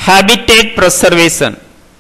Habitat preservation.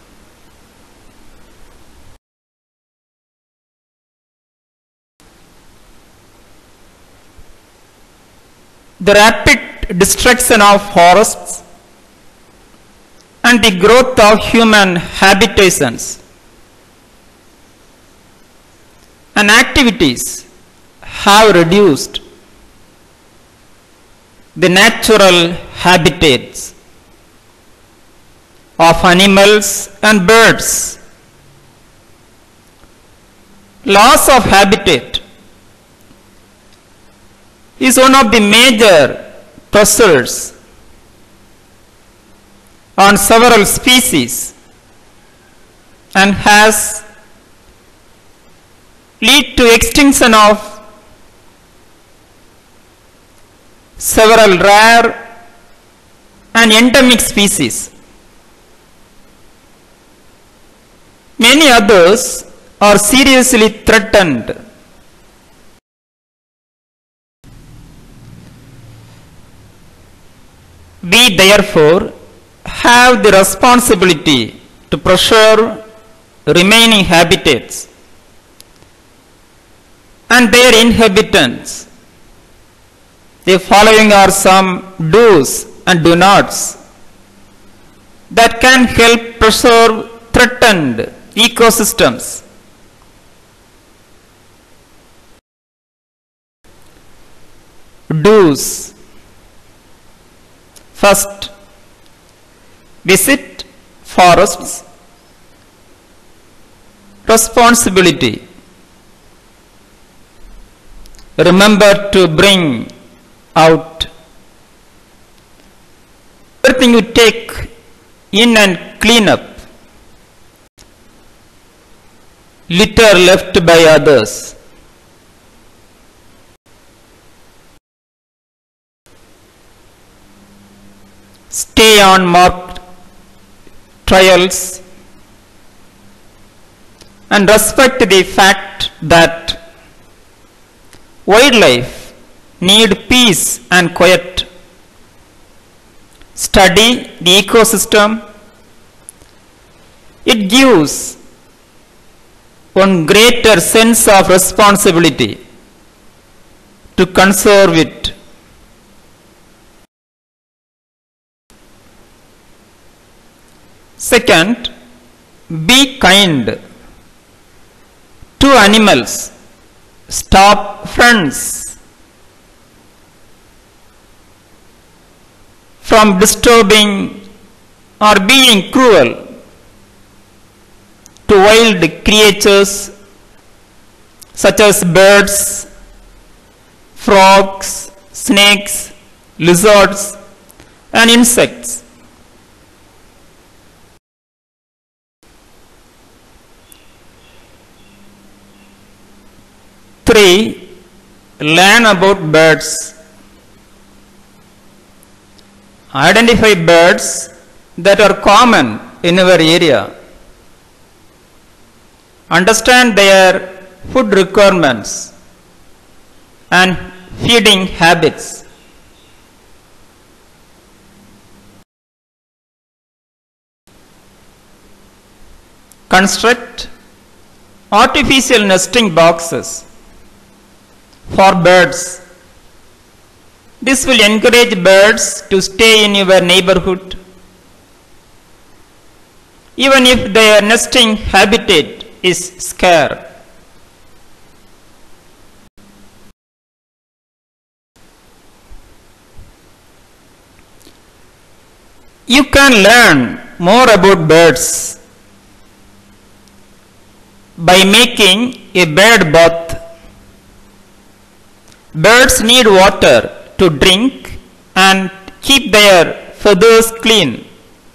The rapid destruction of forests and the growth of human habitations and activities have reduced the natural habitats of animals and birds. Loss of habitat is one of the major pressures on several species and has led to extinction of several rare and endemic species. Many others are seriously threatened. We therefore have the responsibility to preserve remaining habitats and their inhabitants. The following are some do's and do nots that can help preserve threatened ecosystems. Do's. First, visit forests. Responsibility. Remember to bring out everything you take in and clean up litter left by others. Stay on marked trails and respect the fact that wildlife need peace and quiet. Study the ecosystem. It gives one greater sense of responsibility to conserve it. Second, be kind to animals. Stop friends from disturbing or being cruel to wild creatures such as birds, frogs, snakes, lizards, and insects. Three, learn about birds. Identify birds that are common in our area. Understand their food requirements and feeding habits. Construct artificial nesting boxes for birds. This will encourage birds to stay in your neighborhood, even if their nesting habitat is scarce. You can learn more about birds by making a bird bath. Birds need water to drink and keep their feathers clean.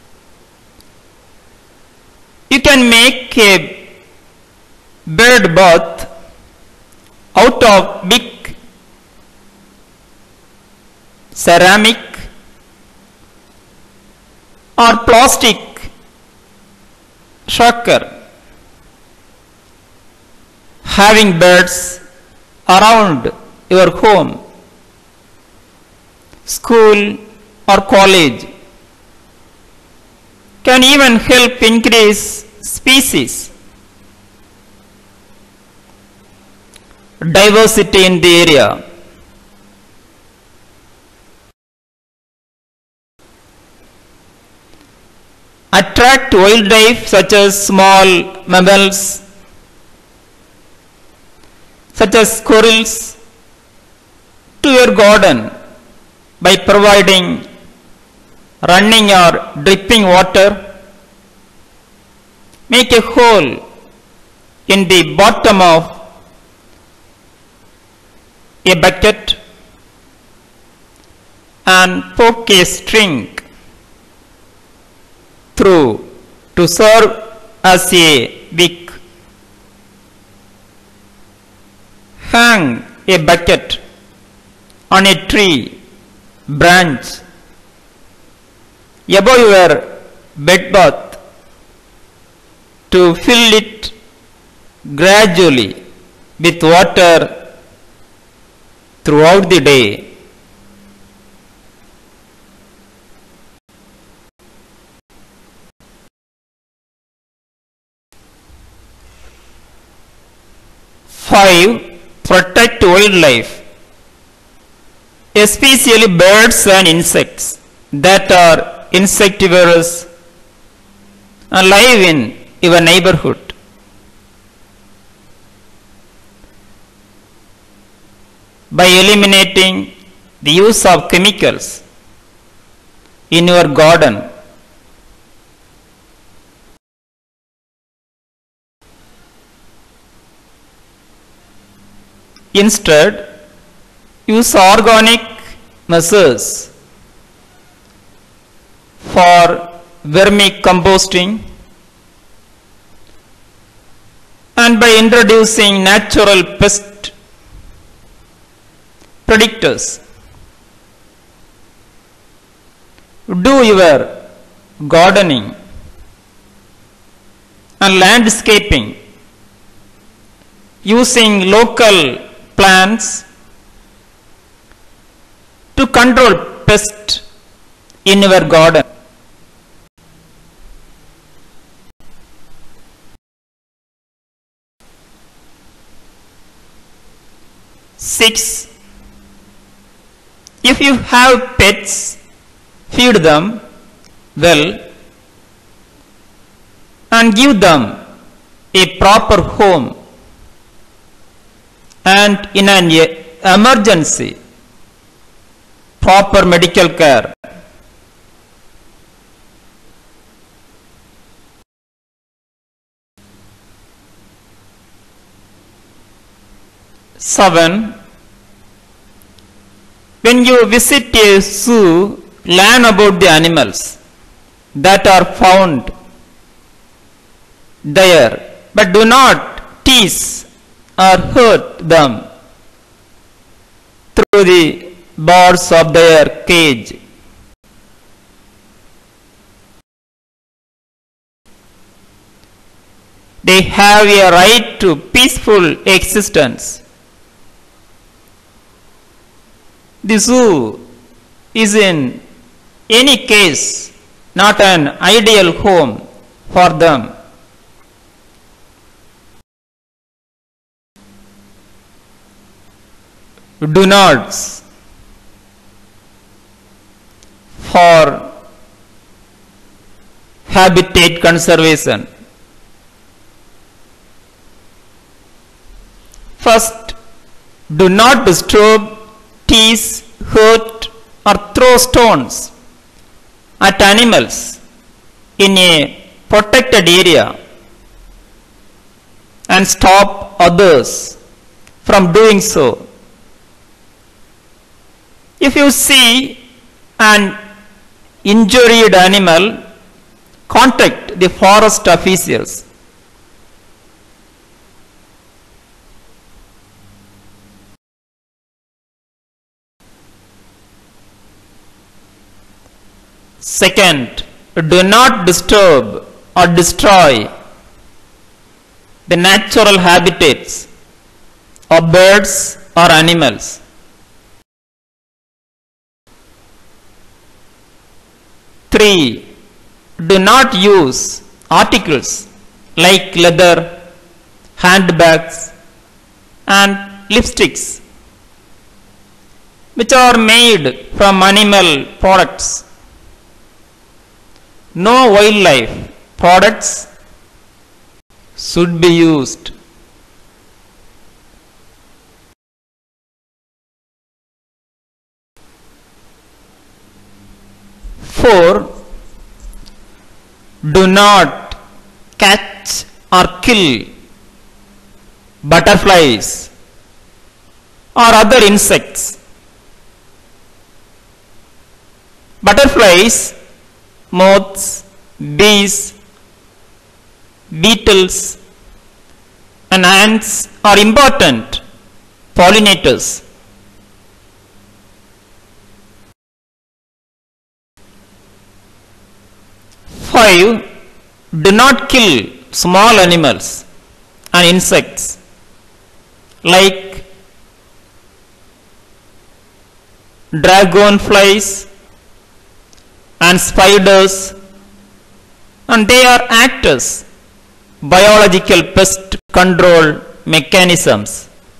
You can make a bird bath out of big ceramic or plastic shower. Having birds around your home, school or college can even help increase species diversity in the area. Attract wildlife such as small mammals, such as squirrels, to your garden by providing running or dripping water. Make a hole in the bottom of a bucket and poke a string through to serve as a wick. Hang a bucket on a tree branch above your bed bath to fill it gradually with water throughout the day. Five, protect wildlife, especially birds and insects that are insectivorous and live in your neighborhood. By eliminating the use of chemicals in your garden. Instead, use organic measures for vermicomposting and by introducing natural pest predictors. Do your gardening and landscaping using local plants to control pests in your garden. Six, if you have pets, feed them well and give them a proper home, and in an emergency, proper medical care. Seven, when you visit a zoo, learn about the animals that are found there, but do not tease or hurt them through the bars of their cage. They have a right to peaceful existence. The zoo is in any case not an ideal home for them. Do nots for habitat conservation. First, do not disturb, tease, hurt or throw stones at animals in a protected area and stop others from doing so. If you see an injured animal, contact the forest officials. Second, do not disturb or destroy the natural habitats of birds or animals. Three, do not use articles like leather, handbags, and lipsticks, which are made from animal products. No wildlife products should be used. 4. Do not catch or kill butterflies or other insects. Butterflies, moths, bees, beetles, and ants are important pollinators. 5. Do not kill small animals and insects like dragonflies and spiders, and they are act as biological pest control mechanisms.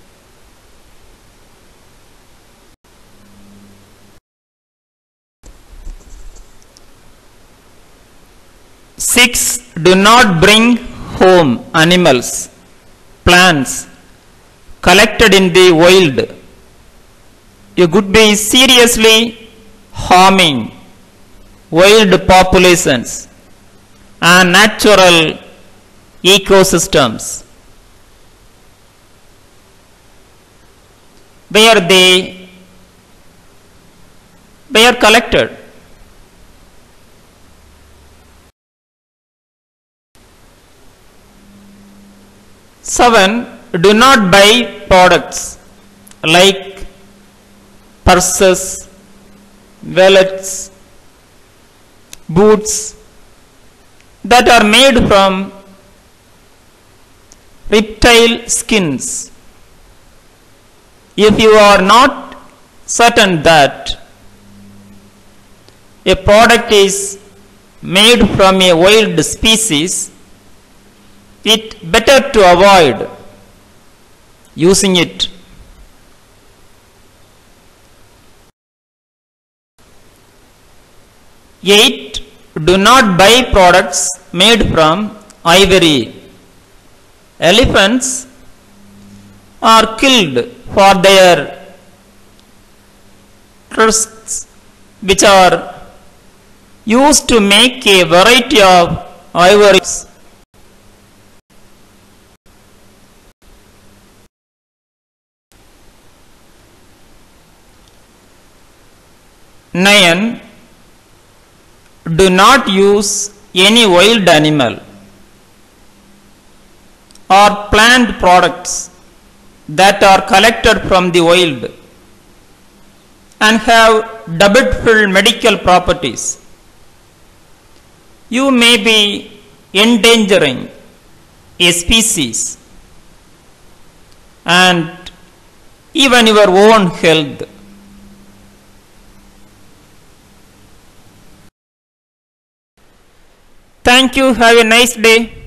6. Do not bring home animals, plants collected in the wild. You could be seriously harming wild populations and natural ecosystems where they were collected. 7. Do not buy products like purses, wallets, boots that are made from reptile skins if you are not certain that a product is made from a wild species. It better to avoid using it. 8. Do not buy products made from ivory. Elephants are killed for their tusks, which are used to make a variety of ivories. 9. Do not use any wild animal or plant products that are collected from the wild and have doubtful medical properties. You may be endangering a species and even your own health. Thank you. Have a nice day.